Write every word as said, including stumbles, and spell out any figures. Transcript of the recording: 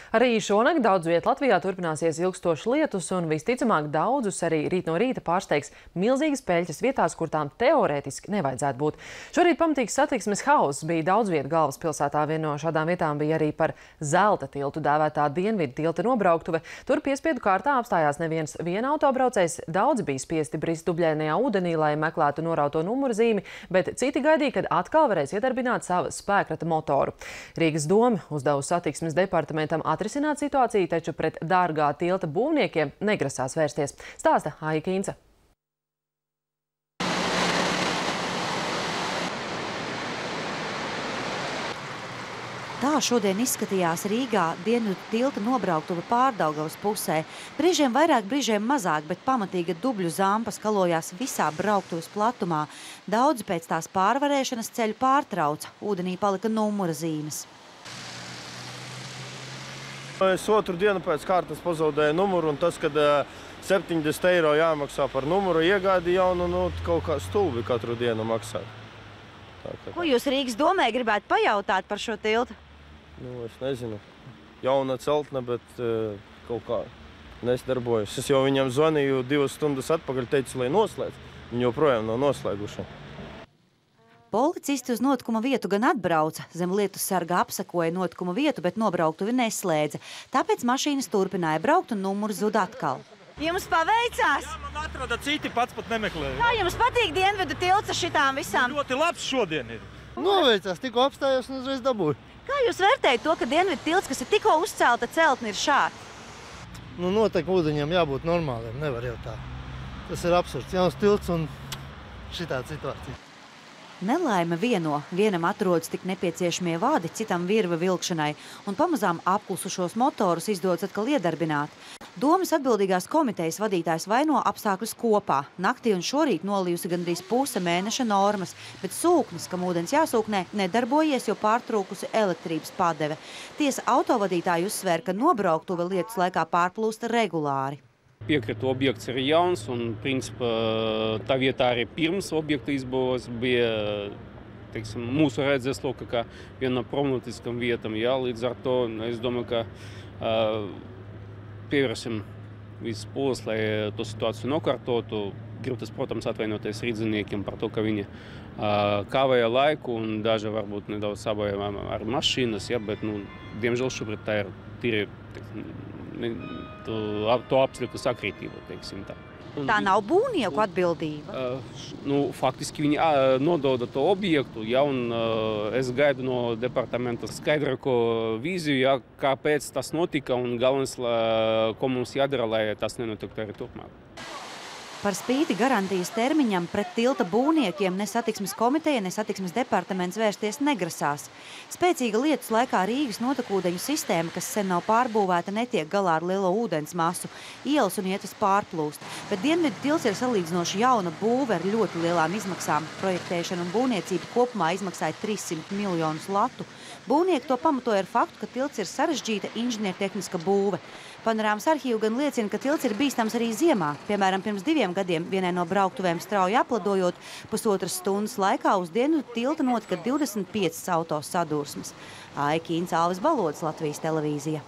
Arī šonakt daudz vietu Latvijā turpināsies ilgstošs lietus un visticamāk daudzus arī rīt no rīta pārsteigs milzīgas peļķes vietās, kur tām teorētiski nevajadzētu būt. Šorīt pamatīgs satiksmes hauss bija daudz vietu galvaspilsētā. Viena no šādām vietām bija arī par zelta tiltu dēvētā dienvidu tilta nobrauktuve. Tur piespiedu kārtā apstājās neviens viena autobraucējs. Daudzi bija spiesti brist dubļainajā ūdenī, lai meklētu norauto numuru zīmi, bet citi gaidīja, kad atkal varēs iedarbināt savu spēkrata motoru. Rīgas doma uzdevusi satiksmes departamentam atrisināt situāciju, taču pret dārgā tilta būvniekiem negrasās vērsties. Stāsta Aija Kīnce. Tā šodien izskatījās Rīgā dienvidu tilta nobrauktuve Pārdaugavas pusē. Brīžiem vairāk, brīžiem mazāk, bet pamatīga dubļu zampa skalojās visā brauktuves platumā. Daudzi pēc tās pārvarēšanas ceļu pārtrauca. Ūdenī palika numura zīmes. Es otru dienu pēc kārtas pazaudēju numuru, un tas, kad septiņdesmit eiro jāmaksā par numuru, iegādi jaunu, nu, kaut kā stulbi katru dienu maksāt. Tā, kā... Ko jūs Rīgas domē gribētu pajautāt par šo tiltu? Nu, es nezinu. Jauna celtne, bet uh, kaut kā nesdarbojas. Es jau viņam zvanīju divas stundas atpakaļ, teicu, lai noslēdz. Viņi joprojām nav noslēguši. Policisti uz notikuma vietu gan atbrauca. Zem lietus sarga apsekoja notikuma vietu, bet nobrauktuvi neslēdza. Tāpēc mašīnas turpināja braukt un numuri zuda atkal. Jums paveicās? Jā, man atrada citi, pats pat nemeklēja. Kā jums patīk dienvidu tilts ar šitām visām? Ļoti labs šodien ir. Noveicās, tikko apstājos un uzreiz dabūju. Kā jūs vērtējat to, ka dienvidu tilts, kas ir tikko uzcelta celtne, ir šāds? Nu, noteikti ūdeņiem jābūt normāliem, nevar jau tā. Tas ir absurds. Jauns tilts un šitāda situācija. Nelaime vieno. Vienam atrodas tik nepieciešamie vādi, citam virva vilkšanai, un pamazām apklusušos motorus izdodas atkal iedarbināt. Domas atbildīgās komitejas vadītājs vaino apstākļus kopā. Naktī un šorīt nolījusi gandrīz puse mēneša normas, bet sūknis, kam ūdens jāsūknē, nedarbojies, jo pārtrūkusi elektrības padeve. Tiesa autovadītāji uzsvēr, ka nobrauktuve lietus laikā pārplūsta regulāri. Piekrita objekts ir jauns, un principā tā vietā arī pirms objekta izbūves bija, teiksim, mūsu redzesloka kā viena no problemātiskām vietām. Jā, līdz ar to es domāju, ka uh, pievērsim visus pūles, lai to situāciju nokārtotu. Gribas, protams, atvainoties rīdziniekiem par to, ka viņi uh, kavēja laiku un daži varbūt nedaudz sabojāja ar mašīnas, ja, bet, nu, diemžēl šobrīd tā ir tīri, teiksim, To, to apstākļu sakrītību, teiksim tā. Tā nav būvnieku atbildība? Uh, nu, faktiski viņi uh, nododa to objektu, ja, un uh, es gaidu no departamenta skaidrāko vīziju, ja, kāpēc tas notika, un galvenais, la, ko mums jādara, lai tas nenotiktu arī turpmāk. Par spīti garantijas termiņam pret tilta būvniekiem ne satiksmes komiteja, ne satiksmes departaments vērsties negrasās. Spēcīga lietus laikā Rīgas notekūdeņu sistēma, kas sen nav pārbūvēta, netiek galā ar lielo ūdens masu. Ielas un ietas pārplūst. Bet dienvidu tilts ir salīdzinoši jauna būve ar ļoti lielām izmaksām. Projektēšana un būvniecība kopumā izmaksāja trīssimt miljonus latu. Būvnieki to pamatoja ar faktu, ka tilts ir sarežģīta inženiertehniska būve. Panorāmas arhīvu gan liecina, ka tilts ir bīstams arī ziemā. Piemēram, pirms diviem gadiem vienai no brauktuvēm strauji apladojot, pusotras stundas laikā uz dienvidu tilta notika divdesmit piecas auto sadursmes. Aija Kīnce, Alvis Balods, Latvijas televīzija.